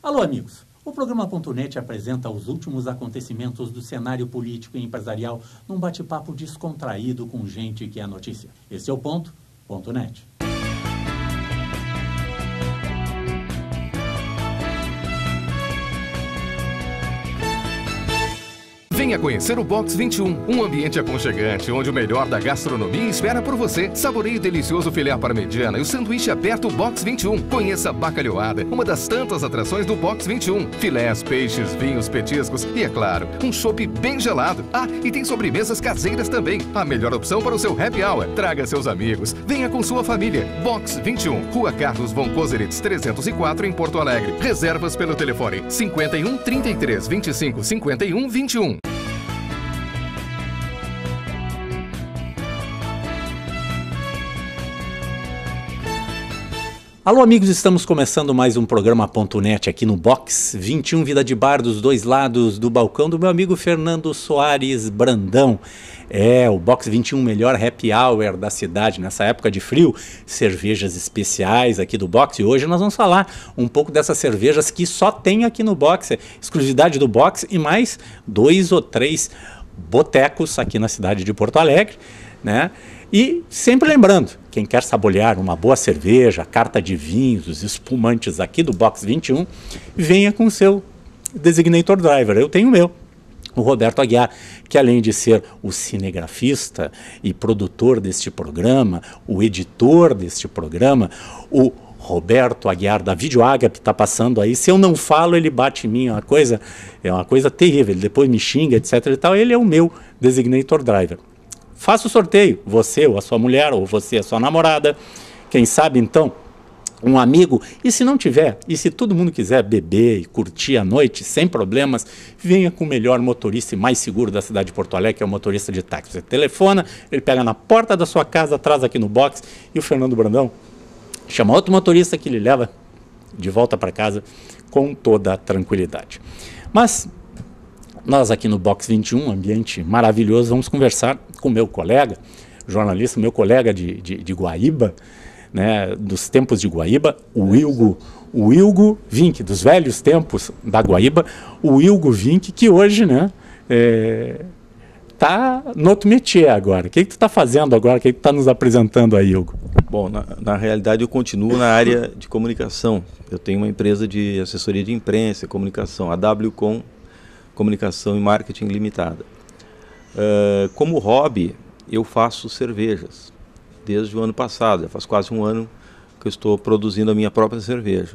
Alô, amigos. O programa .net apresenta os últimos acontecimentos do cenário político e empresarial num bate-papo descontraído com gente que é notícia. Esse é o .net. Venha conhecer o Box 21, um ambiente aconchegante, onde o melhor da gastronomia espera por você. Saboreie o delicioso filé à parmegiana e o sanduíche aberto Box 21. Conheça a bacalhoada, uma das tantas atrações do Box 21. Filés, peixes, vinhos, petiscos e, é claro, um chopp bem gelado. Ah, e tem sobremesas caseiras também. A melhor opção para o seu happy hour. Traga seus amigos. Venha com sua família. Box 21, Rua Carlos von Koselitz, 304, em Porto Alegre. Reservas pelo telefone 51 33 25 51 21. Alô, amigos, estamos começando mais um programa .net aqui no Box 21, Vida de Bar, dos dois lados do balcão do meu amigo Fernando Soares Brandão. É, o Box 21, melhor happy hour da cidade nessa época de frio, cervejas especiais aqui do Box. E hoje nós vamos falar um pouco dessas cervejas que só tem aqui no Box, exclusividade do Box e mais 2 ou 3 botecos aqui na cidade de Porto Alegre, né? E sempre lembrando, quem quer saborear uma boa cerveja, a carta de vinhos, os espumantes aqui do Box 21, venha com o seu Designator Driver. Eu tenho o meu, o Roberto Aguiar, que além de ser o cinegrafista e produtor deste programa, o editor deste programa, o Roberto Aguiar da Vídeo Ágape está passando aí. Se eu não falo, ele bate em mim, é uma coisa terrível, ele depois me xinga, etc e tal. Ele é o meu Designator Driver. Faça o sorteio, você ou a sua mulher, ou você, a sua namorada, quem sabe então, um amigo. E se não tiver, e se todo mundo quiser beber e curtir a noite sem problemas, venha com o melhor motorista e mais seguro da cidade de Porto Alegre, que é o motorista de táxi. Você telefona, ele pega na porta da sua casa, traz aqui no Box, e o Fernando Brandão chama outro motorista que lhe leva de volta para casa com toda a tranquilidade. Mas nós aqui no Box 21, um ambiente maravilhoso, vamos conversar com o meu colega, jornalista, meu colega de Guaíba, né, dos tempos de Guaíba, o Wilgo Vinck, dos velhos tempos da Guaíba, o Wilgo Vinck, que hoje, né, tá no outro métier agora. O que tu está fazendo agora? O que tu está nos apresentando aí, Wilgo? Bom, na realidade eu continuo na área de comunicação. Eu tenho uma empresa de assessoria de imprensa e comunicação, a WCom Comunicação e Marketing Limitada. Como hobby, eu faço cervejas desde o ano passado. Já faz quase um ano que eu estou produzindo a minha própria cerveja.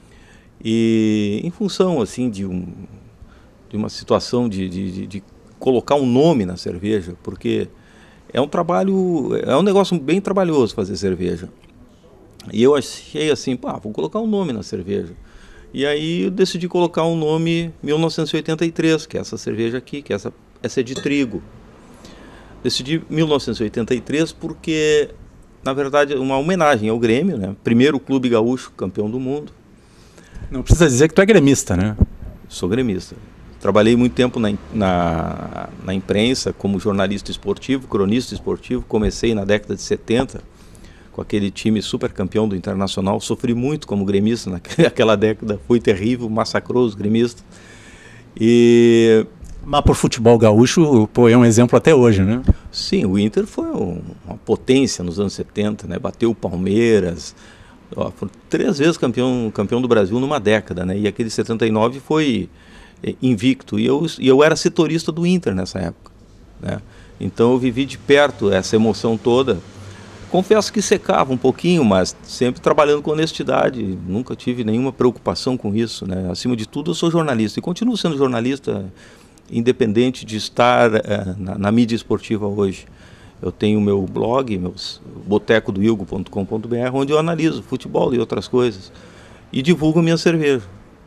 E em função assim de uma situação de colocar um nome na cerveja, porque é um trabalho, é um negócio bem trabalhoso fazer cerveja. E eu achei assim, vou colocar um nome na cerveja. E aí eu decidi colocar um nome 1983, que é essa cerveja aqui, que essa é de trigo. Decidi 1983 porque, na verdade, é uma homenagem ao Grêmio, né? Primeiro clube gaúcho campeão do mundo. Não precisa dizer que tu é gremista, né? Sou gremista. Trabalhei muito tempo na imprensa como jornalista esportivo, cronista esportivo. Comecei na década de 70 com aquele time super campeão do Internacional. Sofri muito como gremista naquela década, foi terrível, massacrou os gremistas. Mas por futebol gaúcho, é um exemplo até hoje, né? Sim, o Inter foi uma potência nos anos 70, né? Bateu o Palmeiras, foi 3 vezes campeão do Brasil numa década, né? E aquele 79 foi invicto, e eu era setorista do Inter nessa época, né? Então eu vivi de perto essa emoção toda. Confesso que secava um pouquinho, mas sempre trabalhando com honestidade, nunca tive nenhuma preocupação com isso, né? Acima de tudo, eu sou jornalista e continuo sendo jornalista, independente de estar na mídia esportiva hoje. Eu tenho meu blog, botecodoilgo.com.br, onde eu analiso futebol e outras coisas e divulgo minha cerveja.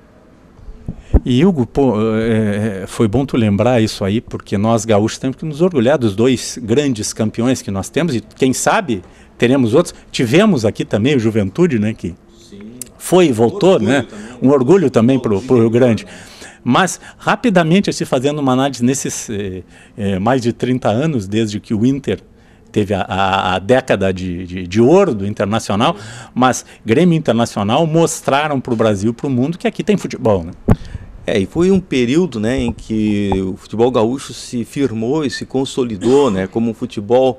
E Hugo, foi bom tu lembrar isso aí, porque nós gaúchos temos que nos orgulhar dos 2 grandes campeões que nós temos, e quem sabe teremos outros. Tivemos aqui também o Juventude, né, que sim, foi e voltou, né? Um orgulho também para o Rio Grande. Mas, rapidamente, assim, fazendo uma análise nesses mais de 30 anos, desde que o Inter teve a década de ouro do Internacional, mas Grêmio e Internacional mostraram para o Brasil, para o mundo, que aqui tem futebol, né? E foi um período, né, em que o futebol gaúcho se firmou e se consolidou, né, como um futebol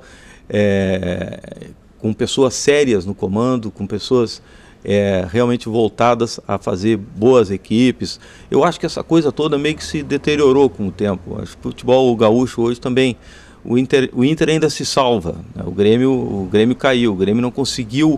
com pessoas sérias no comando, com pessoas realmente voltadas a fazer boas equipes. Eu acho que essa coisa toda meio que se deteriorou com o tempo. Acho que o futebol gaúcho hoje também, o Inter ainda se salva, né? O Grêmio caiu, o Grêmio não conseguiu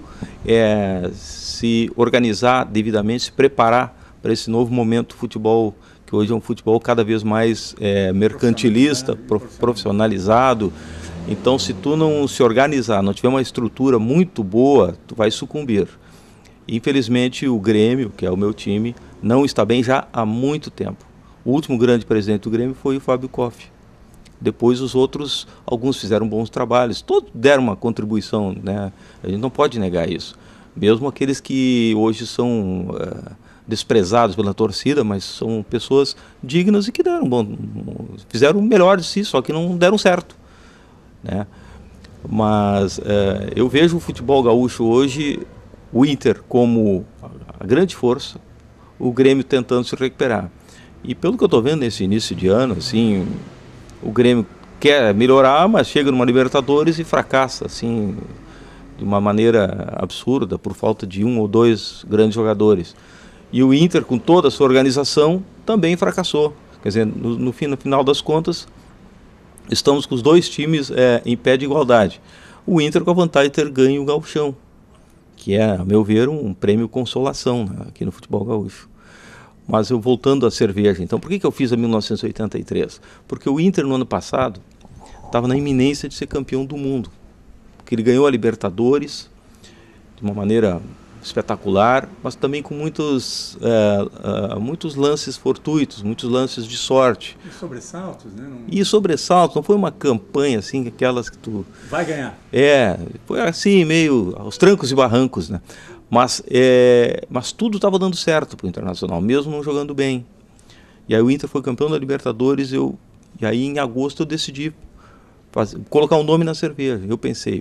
se organizar devidamente, se preparar para esse novo momento do futebol, que hoje é um futebol cada vez mais mercantilista, profissionalizado. Então, se tu não se organizar, não tiver uma estrutura muito boa, tu vai sucumbir. Infelizmente, o Grêmio, que é o meu time, não está bem já há muito tempo. O último grande presidente do Grêmio foi o Fábio Koff. Depois os outros, alguns fizeram bons trabalhos, todos deram uma contribuição, né? A gente não pode negar isso. Mesmo aqueles que hoje são desprezados pela torcida, mas são pessoas dignas e que fizeram o melhor de si, só que não deram certo, né? Mas eu vejo o futebol gaúcho hoje, o Inter como a grande força, o Grêmio tentando se recuperar. E pelo que eu estou vendo nesse início de ano, assim, o Grêmio quer melhorar, mas chega numa Libertadores e fracassa, assim, de uma maneira absurda, por falta de um ou dois grandes jogadores. E o Inter, com toda a sua organização, também fracassou. Quer dizer, no final das contas, estamos com os dois times em pé de igualdade. O Inter com a vantagem de ter ganho o Gauchão, que é, a meu ver, um prêmio consolação, né, aqui no futebol gaúcho. Mas eu voltando à cerveja, então, por que eu fiz a 1983? Porque o Inter, no ano passado, estava na iminência de ser campeão do mundo. Porque ele ganhou a Libertadores de uma maneira espetacular, mas também com muitos lances fortuitos, muitos lances de sorte. E sobressaltos, né? E sobressaltos, não foi uma campanha assim, aquelas que tu... Vai ganhar. Foi assim, meio aos trancos e barrancos, né? Mas tudo estava dando certo para o Internacional, mesmo não jogando bem. E aí o Inter foi campeão da Libertadores, e aí em agosto eu decidi colocar um nome na cerveja. Eu pensei,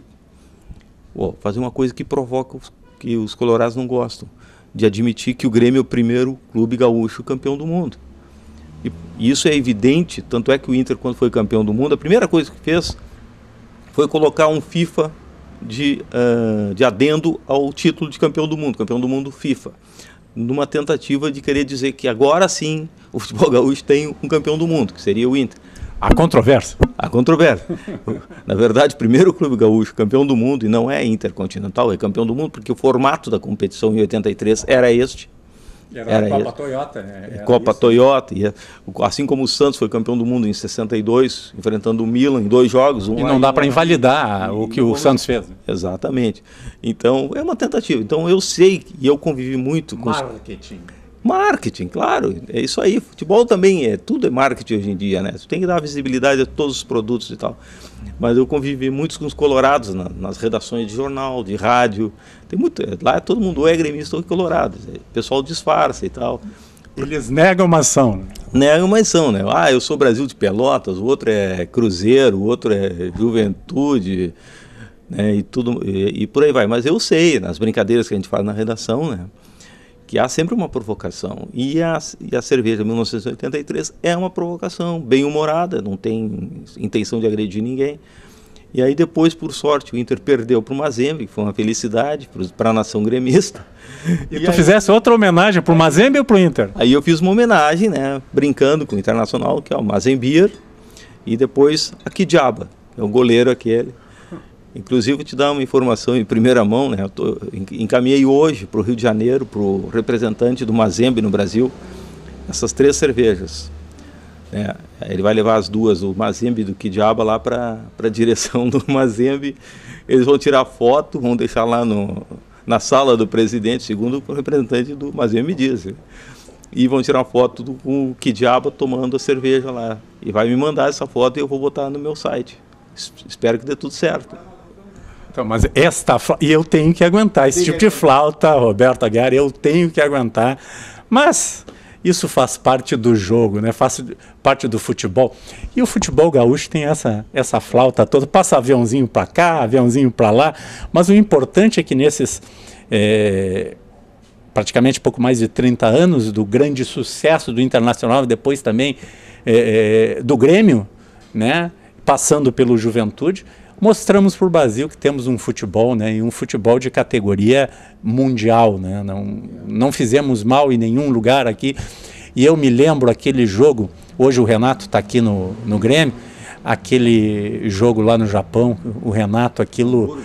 fazer uma coisa que provoca que os colorados não gostam, de admitir que o Grêmio é o primeiro clube gaúcho campeão do mundo. E isso é evidente, tanto é que o Inter, quando foi campeão do mundo, a primeira coisa que fez foi colocar um FIFA de adendo ao título de campeão do mundo FIFA, numa tentativa de querer dizer que agora sim o futebol gaúcho tem um campeão do mundo, que seria o Inter. Há controvérsia. Há controvérsia. Na verdade, o primeiro clube gaúcho campeão do mundo, e não é Intercontinental, é campeão do mundo, porque o formato da competição em 83 era este. Era a Copa Toyota. Copa Toyota. Assim como o Santos foi campeão do mundo em 62, enfrentando o Milan em 2 jogos. E não dá para invalidar o que o Santos fez. Exatamente. Então, é uma tentativa. Então, eu sei, e eu convivi muito com... Marketing, claro, é isso aí. Futebol também tudo é marketing hoje em dia, né? Você tem que dar visibilidade a todos os produtos e tal. Mas eu convivi muito com os colorados nas redações de jornal, de rádio. Tem muito, lá todo mundo é gremista ou colorado. O pessoal disfarça e tal. Eles negam uma ação. Negam uma ação, né? Eu sou Brasil de Pelotas, o outro é Cruzeiro, o outro é Juventude, né? E por aí vai. Mas eu sei, nas brincadeiras que a gente faz na redação, né, que há sempre uma provocação. E a cerveja 1983 é uma provocação, bem-humorada, não tem intenção de agredir ninguém. E aí depois, por sorte, o Inter perdeu para o Mazembe, que foi uma felicidade para a nação gremista. E tu fizesse outra homenagem para o Mazembe ou para o Inter? Aí eu fiz uma homenagem, né, brincando com o Internacional, que é o Mazembier, e depois a Kidiaba, que é o goleiro aquele. Inclusive, vou te dar uma informação em primeira mão, né? Encaminhei hoje para o Rio de Janeiro, para o representante do Mazembe no Brasil, essas 3 cervejas. Né? Ele vai levar as duas, o Mazembe e do Kidiaba, lá para a direção do Mazembe. Eles vão tirar foto, vão deixar lá na sala do presidente, segundo o representante do Mazembe me diz. E vão tirar foto com o Kidiaba tomando a cerveja lá. E vai me mandar essa foto e eu vou botar no meu site. Espero que dê tudo certo. Então, mas e eu tenho que aguentar esse tipo de flauta, Roberto Aguiar, eu tenho que aguentar. Mas isso faz parte do jogo, né? Faz parte do futebol. E o futebol gaúcho tem essa flauta toda, passa aviãozinho para cá, aviãozinho para lá, mas o importante é que nesses praticamente pouco mais de 30 anos do grande sucesso do Internacional, depois também do Grêmio, né? Passando pelo Juventude, mostramos para o Brasil que temos um futebol, né, e um futebol de categoria mundial, né, não fizemos mal em nenhum lugar aqui. E eu me lembro aquele jogo, hoje o Renato está aqui no Grêmio, aquele jogo lá no Japão, o Renato, aquilo...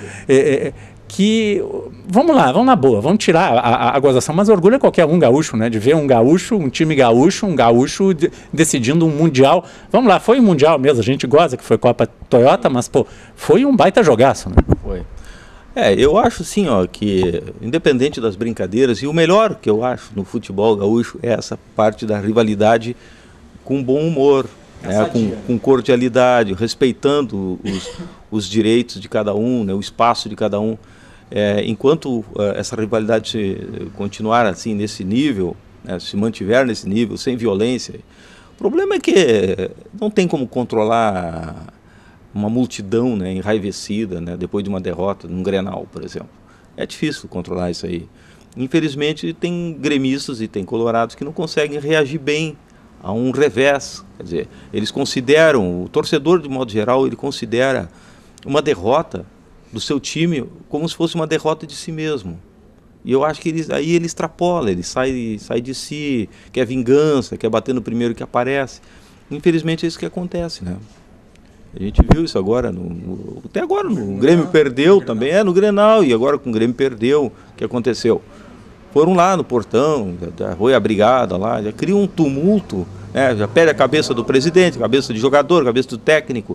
que, vamos na boa, vamos tirar a gozação, mas orgulho é qualquer um gaúcho, né, de ver um gaúcho, um time gaúcho, decidindo um mundial. Vamos lá, foi um mundial mesmo, a gente goza que foi Copa Toyota, mas pô, foi um baita jogaço, né? Foi. Eu acho assim, ó, que independente das brincadeiras, e o melhor que eu acho no futebol gaúcho é essa parte da rivalidade com bom humor, né, com cordialidade, respeitando os direitos de cada um, né, o espaço de cada um. Enquanto essa rivalidade continuar assim nesse nível, né, se mantiver nesse nível, sem violência, o problema é que não tem como controlar uma multidão, né, enraivecida, né, depois de uma derrota, num Grenal, por exemplo. É difícil controlar isso aí. Infelizmente tem gremistas e tem colorados que não conseguem reagir bem a um revés. Quer dizer, eles consideram, o torcedor de modo geral, ele considera uma derrota do seu time como se fosse uma derrota de si mesmo. E eu acho que ele extrapola, ele sai de si, quer vingança, quer bater no primeiro que aparece. Infelizmente é isso que acontece, né? A gente viu isso agora, até agora o Grêmio perdeu também, no Grenal, e agora com o Grêmio perdeu, o que aconteceu? Foram lá no portão, foi a brigada lá, já cria um tumulto, né? Já perde a cabeça do presidente, a cabeça de jogador, a cabeça do técnico.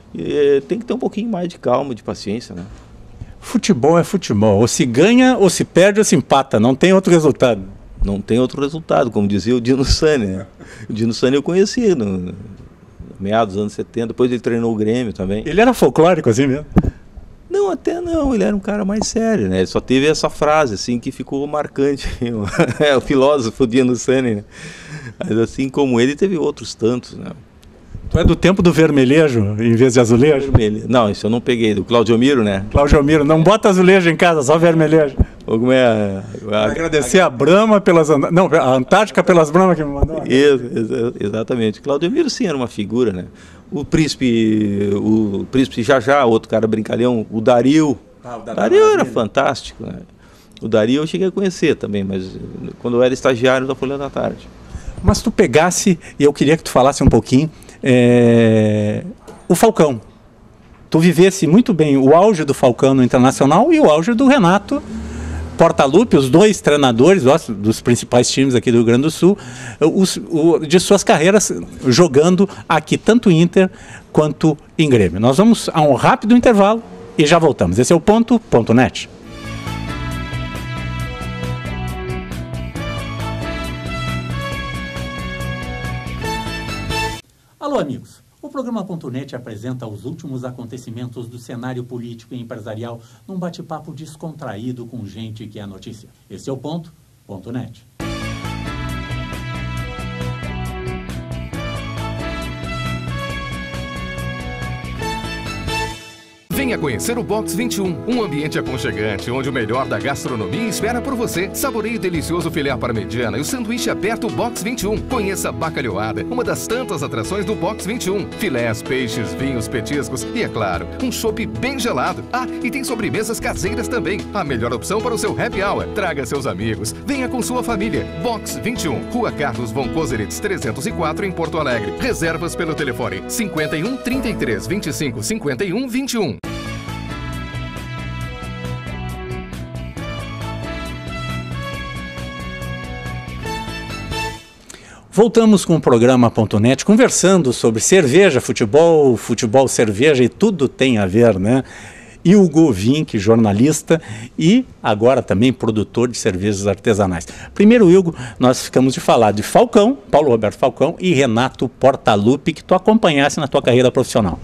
E tem que ter um pouquinho mais de calma, de paciência, né? Futebol é futebol, ou se ganha, ou se perde, ou se empata, não tem outro resultado. Não tem outro resultado, como dizia o Dino Sani, né? O Dino Sani eu conheci no meados dos anos 70, depois ele treinou o Grêmio também. Ele era folclórico assim mesmo? Não, até não, ele era um cara mais sério, né? Ele só teve essa frase, assim, que ficou marcante. O filósofo Dino Sani, né? Mas assim como ele, teve outros tantos, né? Tu é do tempo do vermelhejo, em vez de azulejo? Não, isso eu não peguei, do Claudio Miro, né? Claudio Miro, não bota azulejo em casa, só vermelhejo. Como é? Agradecer a Brahma pelas... Não, a Antártica pelas Brahma que me mandou. Exatamente. Claudio Miro, sim, era uma figura, né? O príncipe Jajá, outro cara brincalhão, o Dario. O Dario era fantástico, né? O Dario eu cheguei a conhecer também, mas quando eu era estagiário da Folha da Tarde. Mas tu pegasse, e eu queria que tu falasse um pouquinho, o Falcão. Tu vivesse muito bem o auge do Falcão no Internacional e o auge do Renato Portaluppi, os dois treinadores dos principais times aqui do Rio Grande do Sul, de suas carreiras jogando aqui tanto Inter quanto em Grêmio. Nós vamos a um rápido intervalo e já voltamos. Esse é o Ponto.net. Alô, amigos. O programa .net apresenta os últimos acontecimentos do cenário político e empresarial num bate-papo descontraído com gente que é a notícia. Esse é o Ponto.net. Venha conhecer o Box 21, um ambiente aconchegante, onde o melhor da gastronomia espera por você. Saboreie o delicioso filé à parmegiana e o sanduíche aberto Box 21. Conheça a bacalhoada, uma das tantas atrações do Box 21. Filés, peixes, vinhos, petiscos e, é claro, um chopp bem gelado. E tem sobremesas caseiras também. A melhor opção para o seu happy hour. Traga seus amigos. Venha com sua família. Box 21, Rua Carlos von Koseritz, 304, em Porto Alegre. Reservas pelo telefone 51 33 25 51 21. Voltamos com o programa.net, conversando sobre cerveja, futebol, cerveja e tudo tem a ver, né? Hugo Vink, jornalista e agora também produtor de cervejas artesanais. Primeiro, Hugo, nós ficamos de falar de Falcão, Paulo Roberto Falcão e Renato Portaluppi, que tu acompanhasse na tua carreira profissional.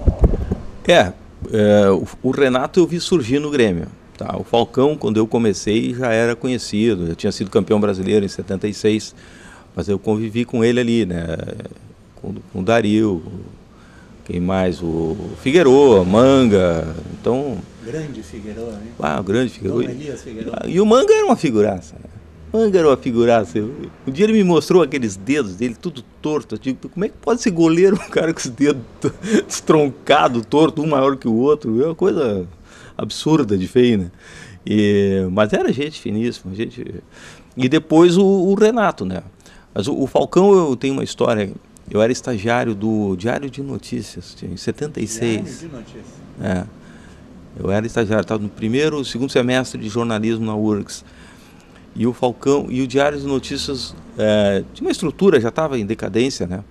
O Renato eu vi surgir no Grêmio. Tá? O Falcão, quando eu comecei, já era conhecido, já tinha sido campeão brasileiro em 76. Mas eu convivi com ele ali, né? Com o Dario, quem mais? O Figueroa, Manga, então... Grande Figueroa, né? Ah, o grande Figueroa. Dom Elias Figueroa. E o Manga era uma figuraça, né? Manga era uma figuraça. Um dia ele me mostrou aqueles dedos dele, tudo torto. Eu digo, como é que pode ser goleiro um cara com os dedos estroncados, torto, um maior que o outro? É uma coisa absurda de feio, né? Mas era gente finíssima, gente... E depois o Renato, né? Mas o Falcão, eu tenho uma história... Eu era estagiário do Diário de Notícias, em 76. Diário de Notícias. É. Eu era estagiário, estava no primeiro, segundo semestre de jornalismo na URGS. E o Falcão, e o Diário de Notícias tinha uma estrutura, já estava em decadência, né?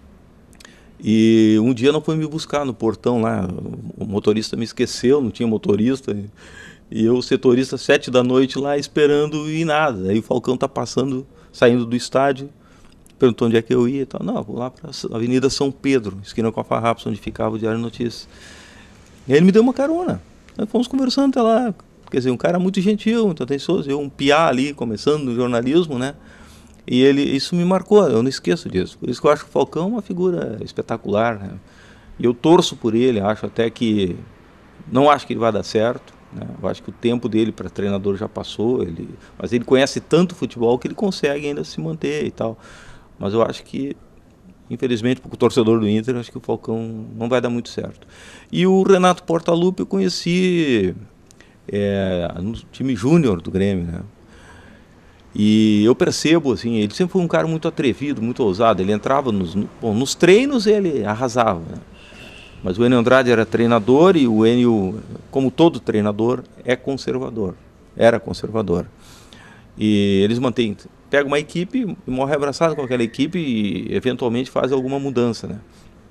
E um dia não foi me buscar no portão lá, o motorista me esqueceu, não tinha motorista. E eu, setorista, 7 da noite lá esperando e nada. Aí o Falcão está passando, saindo do estádio. Perguntou onde é que eu ia e tal. Não, vou lá para a Avenida São Pedro, esquina com a Farrapos, onde ficava o Diário de Notícias. E aí ele me deu uma carona. Nós fomos conversando até lá. Quer dizer, um cara muito gentil, muito atencioso. Eu, um piá ali, começando no jornalismo, né? E isso me marcou, eu não esqueço disso. Por isso que eu acho que o Falcão é uma figura espetacular, né? E eu torço por ele, acho até que... Não acho que ele vai dar certo, né? Eu acho que o tempo dele para treinador já passou. Mas ele conhece tanto futebol que ele consegue ainda se manter e tal. Mas eu acho que, infelizmente, para o torcedor do Inter, eu acho que o Falcão não vai dar muito certo. E o Renato Portaluppi eu conheci no time júnior do Grêmio, né? E eu percebo, assim, ele sempre foi um cara muito atrevido, muito ousado. Ele entrava nos treinos, ele arrasava, né? Mas o Enio Andrade era treinador e o Enio, como todo treinador, era conservador. E eles mantêm... Pega uma equipe, morre abraçado com aquela equipe e eventualmente faz alguma mudança, né?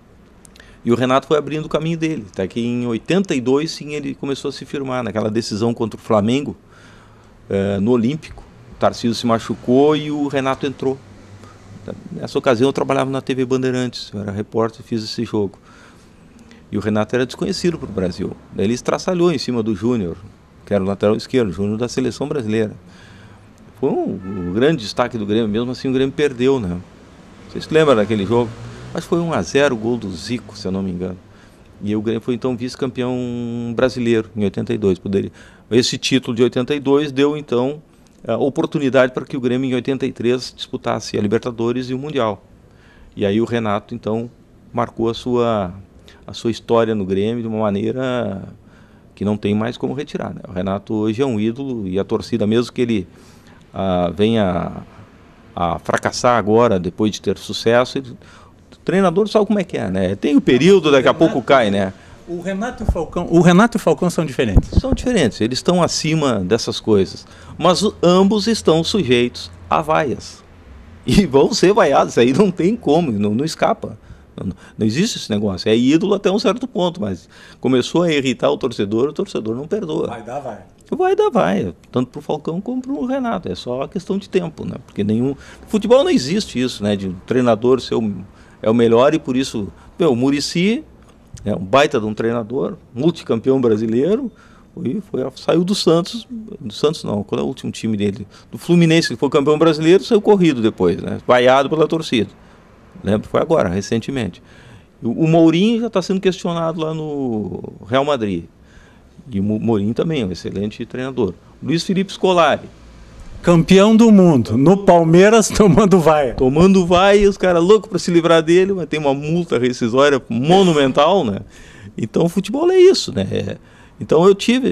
E o Renato foi abrindo o caminho dele. Até que em 82, sim, ele começou a se firmar naquela decisão contra o Flamengo, no Olímpico. O Tarcísio se machucou e o Renato entrou. Nessa ocasião eu trabalhava na TV Bandeirantes, eu era repórter e fiz esse jogo. E o Renato era desconhecido para o Brasil. Daí ele estraçalhou em cima do Júnior, que era o lateral esquerdo, Júnior da seleção brasileira. Foi um grande destaque do Grêmio, mesmo assim o Grêmio perdeu, né? Vocês se lembram daquele jogo? Acho que foi 1-0 o gol do Zico, se eu não me engano. E o Grêmio foi então vice-campeão brasileiro em 82. Esse título de 82 deu então a oportunidade para que o Grêmio em 83 disputasse a Libertadores e o Mundial. E aí o Renato então marcou a sua história no Grêmio de uma maneira que não tem mais como retirar, né? O Renato hoje é um ídolo e a torcida, mesmo que ele venha a fracassar agora, depois de ter sucesso, o treinador sabe como é que é, né? Tem o período, daqui a pouco cai, né? O Renato e o Falcão são diferentes. São diferentes, eles estão acima dessas coisas. Mas ambos estão sujeitos a vaias. E vão ser vaiados, isso aí não tem como, não escapa. Não existe esse negócio. É ídolo até um certo ponto, mas começou a irritar o torcedor não perdoa. Vai dar vaia. Vai dar vaia, tanto para o Falcão como para o Renato. É só questão de tempo, né? Porque no futebol não existe isso, né? De um treinador ser o melhor e por isso... o Muricy é um baita de um treinador, multicampeão brasileiro, saiu do Santos. Do Santos não, qual é o último time dele? Do Fluminense, ele foi campeão brasileiro, saiu corrido depois, né? Vaiado pela torcida. Lembro, foi agora, recentemente. O Mourinho já está sendo questionado lá no Real Madrid. E o Mourinho também é um excelente treinador. Luiz Felipe Scolari. Campeão do mundo, no Palmeiras tomando vaia. Tomando vaia, os caras loucos para se livrar dele, mas tem uma multa rescisória monumental, né? Então o futebol é isso, né? Então eu tive,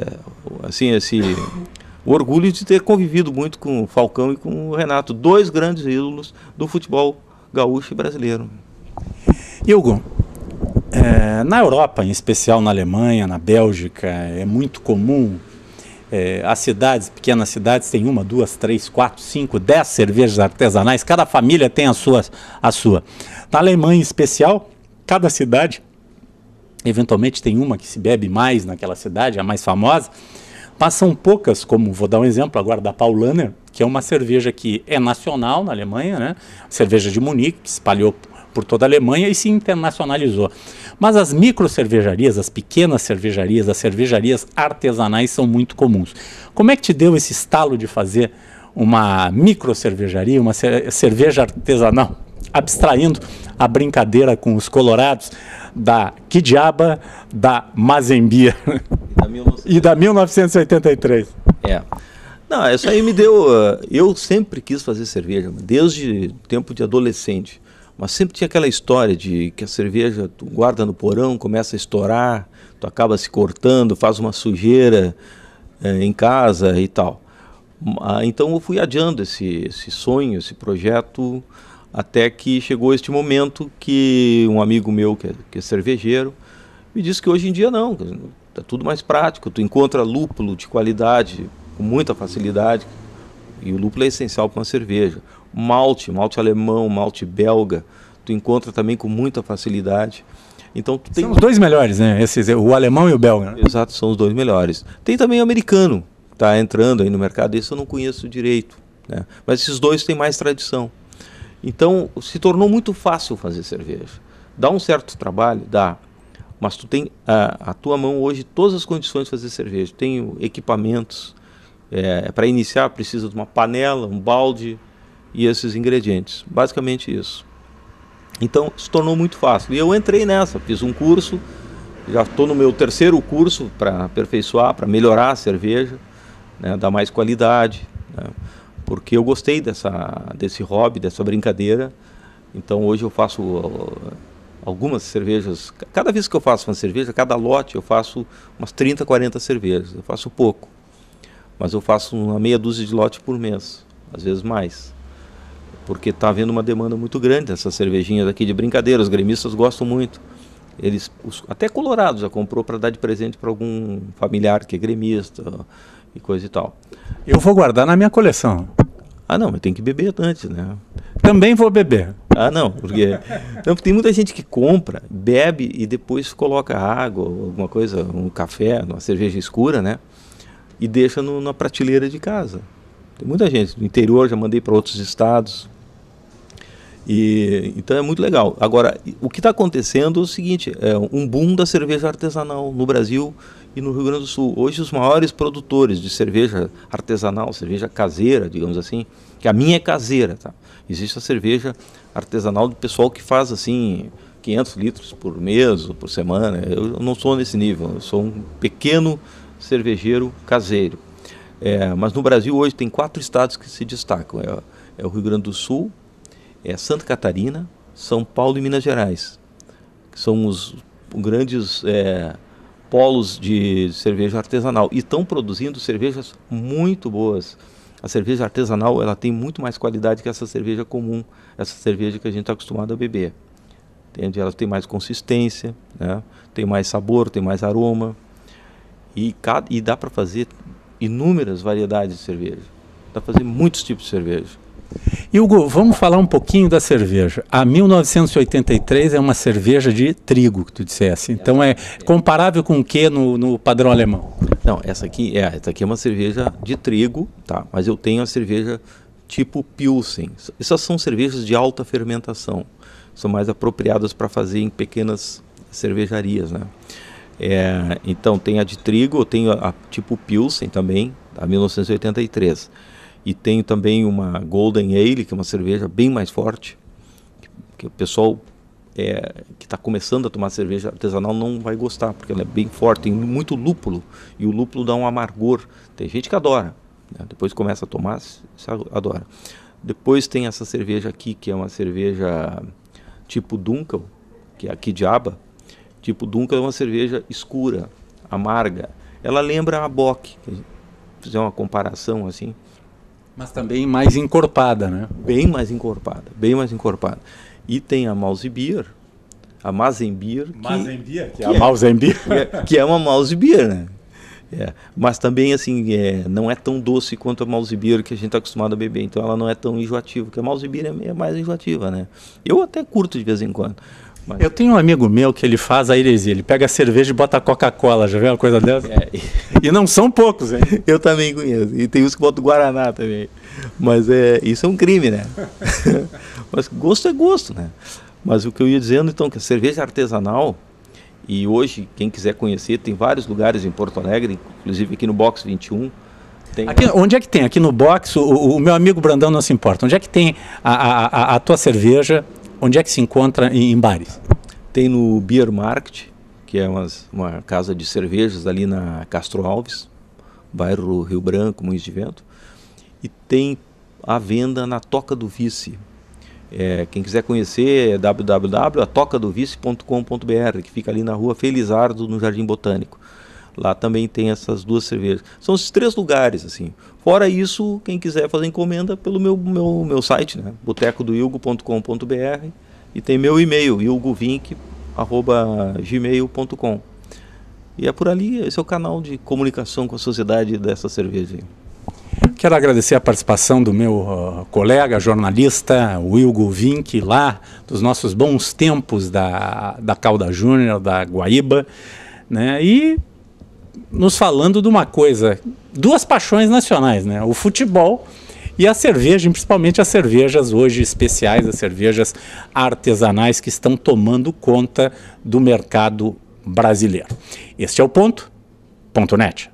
o orgulho de ter convivido muito com o Falcão e com o Renato, dois grandes ídolos do futebol gaúcho e brasileiro. Hugo, na Europa, em especial na Alemanha, na Bélgica, é muito comum as pequenas cidades têm 1, 2, 3, 4, 5, 10 cervejas artesanais, cada família tem a sua. Na Alemanha, em especial, cada cidade, eventualmente tem uma que se bebe mais naquela cidade, a mais famosa, mas são poucas, como vou dar um exemplo agora da Paulaner, que é uma cerveja que é nacional na Alemanha, né? Cerveja de Munique, que se espalhou por toda a Alemanha e se internacionalizou. Mas as microcervejarias, as pequenas cervejarias, as cervejarias artesanais são muito comuns. Como é que te deu esse estalo de fazer uma micro cervejaria, uma cerveja artesanal, abstraindo a brincadeira com os colorados da Quidiaba, da Mazembier e da 1983. Não, isso aí me deu... eu sempre quis fazer cerveja, desde tempo de adolescente. Mas sempre tinha aquela história de que a cerveja tu guarda no porão, começa a estourar, tu acaba se cortando, faz uma sujeira em casa e tal. Então eu fui adiando esse sonho, esse projeto, até que chegou este momento que um amigo meu, que é cervejeiro, me disse que hoje em dia não, é tudo mais prático, tu encontra lúpulo de qualidade com muita facilidade, e o lúpulo é essencial para uma cerveja. Malte alemão, malte belga, tu encontra também com muita facilidade. Então, tu tem... São os dois melhores, né? O alemão e o belga. Né? Exato, são os dois melhores. Tem também o americano, está entrando aí no mercado, esse eu não conheço direito, né? Mas esses dois têm mais tradição. Então, se tornou muito fácil fazer cerveja. Dá um certo trabalho? Dá. Mas tu tem a tua mão hoje todas as condições de fazer cerveja. Tem equipamentos. Para iniciar, precisa de uma panela, um balde e esses ingredientes. Basicamente isso. Então, se tornou muito fácil. E eu entrei nessa, fiz um curso, já estou no meu terceiro curso para aperfeiçoar, para melhorar a cerveja, né, dar mais qualidade, né, porque eu gostei desse hobby, dessa brincadeira. Então, hoje eu faço algumas cervejas. Cada vez que eu faço uma cerveja, cada lote, eu faço umas 30, 40 cervejas. Eu faço pouco, mas eu faço uma meia dúzia de lotes por mês, às vezes mais. Porque está havendo uma demanda muito grande dessas cervejinhas aqui de brincadeira, os gremistas gostam muito. Até Colorado já comprou para dar de presente para algum familiar que é gremista e coisa e tal. Eu vou guardar na minha coleção. Não, mas tem que beber antes, né? Também vou beber. Não, porque tem muita gente que compra, bebe e depois coloca água, alguma coisa, um café, uma cerveja escura, né? E deixa na prateleira de casa. Tem muita gente do interior, já mandei para outros estados. Então é muito legal. Agora, o que está acontecendo é o seguinte, é um boom da cerveja artesanal no Brasil e no Rio Grande do Sul. Hoje os maiores produtores de cerveja artesanal, cerveja caseira, digamos assim, que a minha é caseira, tá? Existe a cerveja artesanal do pessoal que faz assim 500 litros por mês ou por semana. Eu não sou nesse nível, eu sou um pequeno cervejeiro caseiro. Mas no Brasil hoje tem 4 estados que se destacam. É o Rio Grande do Sul, Santa Catarina, São Paulo e Minas Gerais, que são os grandes polos de cerveja artesanal. E estão produzindo cervejas muito boas. A cerveja artesanal ela tem muito mais qualidade que essa cerveja comum, essa cerveja que a gente está acostumado a beber. Entende? Ela tem mais consistência, né? Tem mais sabor, tem mais aroma. E dá para fazer inúmeras variedades de cerveja. Dá para fazer muitos tipos de cerveja. Hugo, vamos falar um pouquinho da cerveja. A 1983 é uma cerveja de trigo, que tu dissesse. Então é comparável com o que no padrão alemão? Não, essa aqui é uma cerveja de trigo, tá? Mas eu tenho a cerveja tipo Pilsen. Essas são cervejas de alta fermentação. São mais apropriadas para fazer em pequenas cervejarias, né? Então tem a de trigo, eu tenho a tipo Pilsen também, a 1983. E tenho também uma Golden Ale, que é uma cerveja bem mais forte, que o pessoal que está começando a tomar cerveja artesanal não vai gostar, porque ela é bem forte, tem muito lúpulo, e o lúpulo dá um amargor. Tem gente que adora, né? Depois começa a tomar, adora. Depois tem essa cerveja aqui, que é uma cerveja tipo Dunkel, que é a Quidiaba. Tipo Dunkel é uma cerveja escura, amarga. Ela lembra a Bock, se fizer uma comparação assim. Mas também mais encorpada, né? Bem mais encorpada, bem mais encorpada. E tem a Malzbier, a Mazembier, que é uma Malzbier, né? Mas também assim, não é tão doce quanto a Malzbier que a gente está acostumado a beber, então ela não é tão enjoativa, porque a Malzbier é mais enjoativa, né? Eu até curto de vez em quando. Mas... Eu tenho um amigo meu que ele faz a heresia, ele pega a cerveja e bota a Coca-Cola, já viu uma coisa dessa? E não são poucos, hein? Eu também conheço, e tem uns que botam Guaraná também, mas isso é um crime, né? Mas gosto é gosto, né? Mas o que eu ia dizendo então, que a cerveja artesanal, e hoje quem quiser conhecer, tem vários lugares em Porto Alegre, inclusive aqui no Box 21, Aqui, onde é que tem? Aqui no box, o meu amigo Brandão não se importa. Onde é que tem a tua cerveja? Onde é que se encontra em bares? Tem no Beer Market, que é uma casa de cervejas ali na Castro Alves, bairro Rio Branco, Moinhos de Vento. E tem a venda na Toca do Vice. Quem quiser conhecer é www.atocadovice.com.br, que fica ali na rua Felizardo, no Jardim Botânico. Lá também tem essas 2 cervejas. São esses 3 lugares, assim. Fora isso, quem quiser fazer encomenda pelo meu site, né? botecodoilgo.com.br, e tem meu e-mail, ilgovink@gmail.com. E é por ali, esse é o canal de comunicação com a sociedade dessa cerveja aí. Quero agradecer a participação do meu colega, jornalista, Wilgo Vink, lá dos nossos bons tempos da Calda Júnior, da Guaíba, né? E nos falando de uma coisa, 2 paixões nacionais, né? O futebol e a cerveja, principalmente as cervejas hoje especiais, as cervejas artesanais que estão tomando conta do mercado brasileiro. Este é o Ponto.net.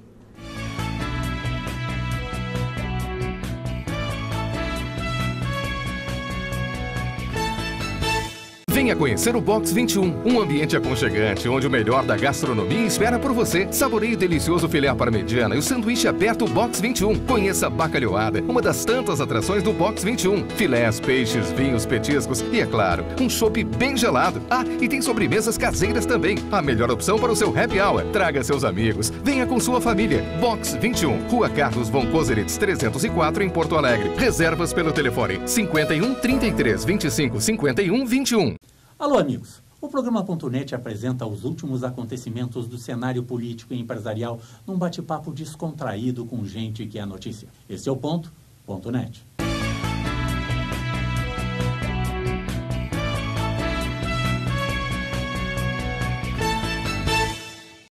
Venha conhecer o Box 21, um ambiente aconchegante, onde o melhor da gastronomia espera por você. Saboreie o delicioso filé parmegiana e o sanduíche aberto Box 21. Conheça a bacalhoada, uma das tantas atrações do Box 21. Filés, peixes, vinhos, petiscos e, é claro, um chopp bem gelado. Ah, e tem sobremesas caseiras também. A melhor opção para o seu happy hour. Traga seus amigos. Venha com sua família. Box 21, Rua Carlos von Koselitz, 304, em Porto Alegre. Reservas pelo telefone 51 33 25 51 21. Alô, amigos. O programa Ponto.net apresenta os últimos acontecimentos do cenário político e empresarial num bate-papo descontraído com gente que é notícia. Esse é o Ponto.net.